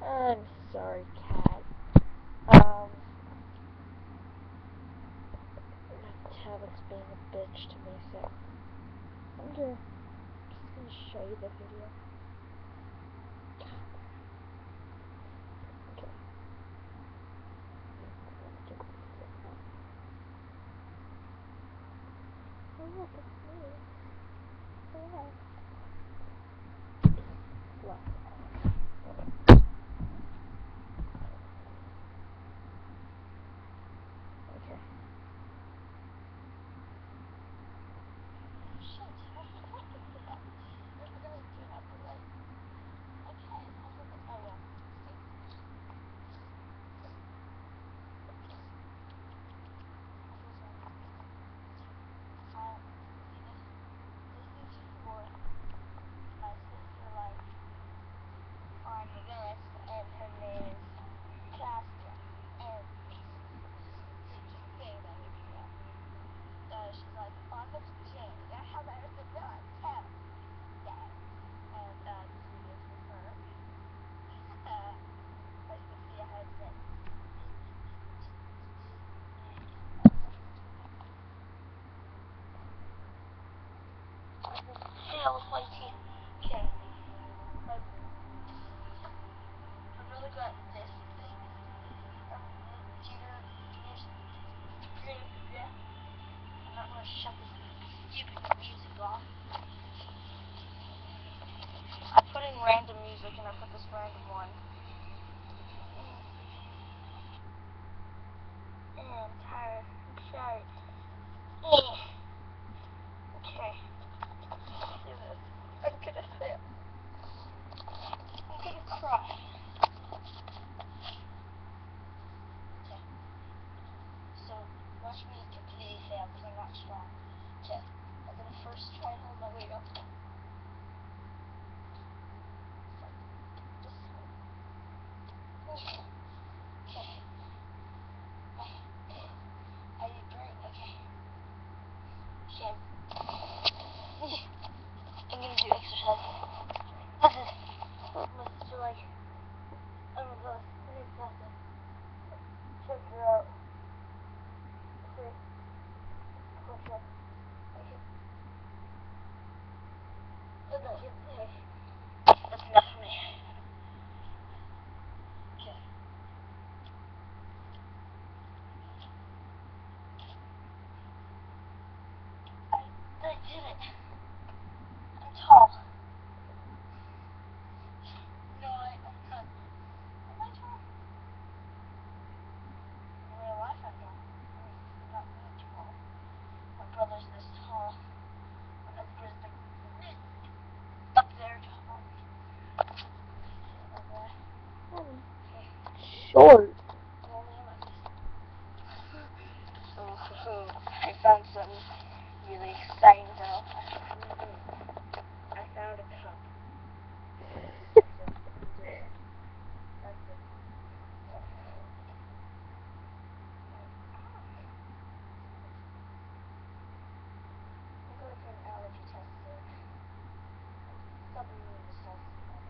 I'm sorry, cat. My tablet's being a bitch to me, so I'm just gonna show you the video. Okay. Oh look, it's me. Yeah. Look. Okay. Yeah, with my teeth. Okay. I'm really good at this thing. Yeah. I'm not gonna shut this stupid music off. I put in random music and I put this random one. I'm tired. I'm sorry. Okay. I'm gonna fail. I'm gonna cry. Okay. So, watch me completely fail because I'm not strong. Okay. I'm gonna first try and hold my weight up. Okay. I did great. Okay. Okay. I'm gonna do exercise. Listen to like, I'm gonna figure out. Okay. That's enough for me. Okay. I did it. I'm tall. No, I'm not. Am I tall? In real life, I'm not. I'm not really tall. My brother's this tall. My other brother's like up there tall. Short. I found something really exciting though. I found a cup. I'm going for an allergy test soon. Something really stressed me about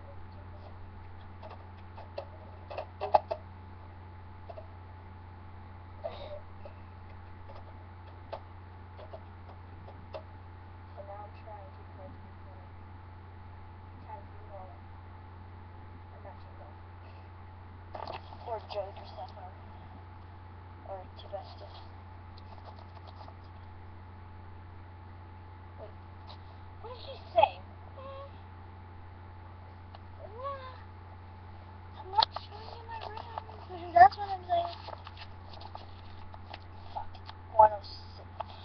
So now I'm trying to play Pokemon. Time to go. I'm not too low. Or Joey or Sapphire. Or Tibestus. Wait. What did you say? I'm not showing you my room. That's what I'm saying. Fuck. 106.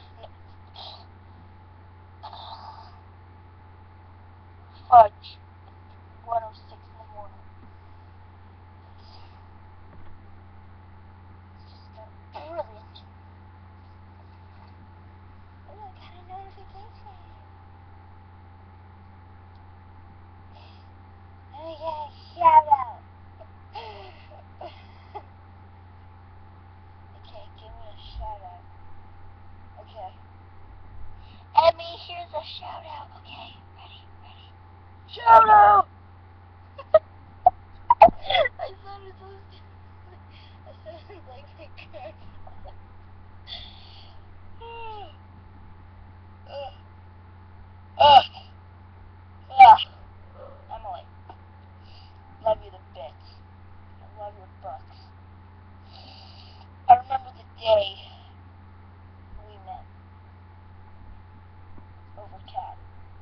Fudge. 106 in the morning. It's just brilliant. Oh, I got a notification. like my curse. Emily, love you to bits. I love your books. I remember the day we met over cat.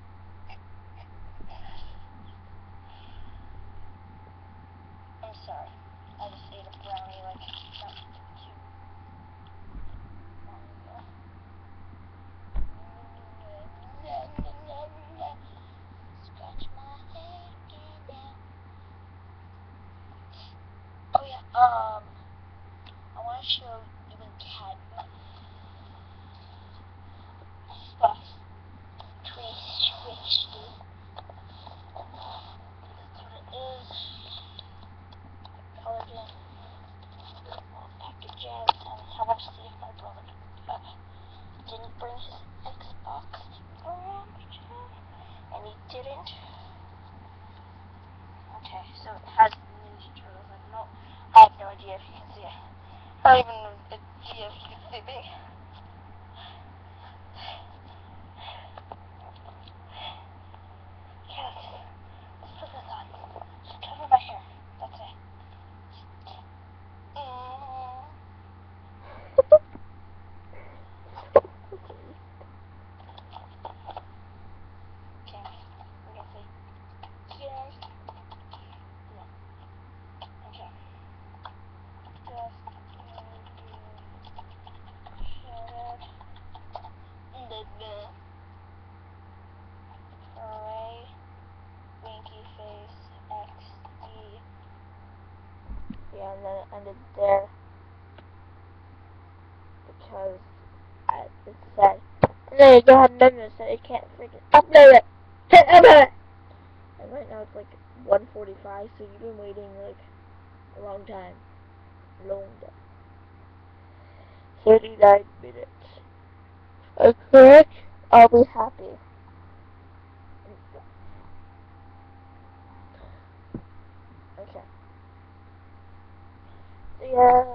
I'm sorry. I just ate a brownie like not too long ago. Scratch my head again. Oh yeah, I want to show you and Cat my stuff. Tree switched. That's what it is. Colored in. Beautiful packages. And I want to see if my brother didn't bring his Xbox around, and he didn't. Okay, so it has Ninja Turtles. I have no idea if you can see it. I don't even know if you can see me. Yes. Let's put this on. Just cover my hair. That's it. Okay. We can see. Yes. No. Okay. Just shut it. Array, Winky Face, XE. Yeah, and then it ended there because it said, "No, you don't have memory, so you can't freaking upload it." Upload it. And right now it's like 1:45, so you've been waiting like a long time. 39 minutes. Okay, I'll be happy. Okay. See ya.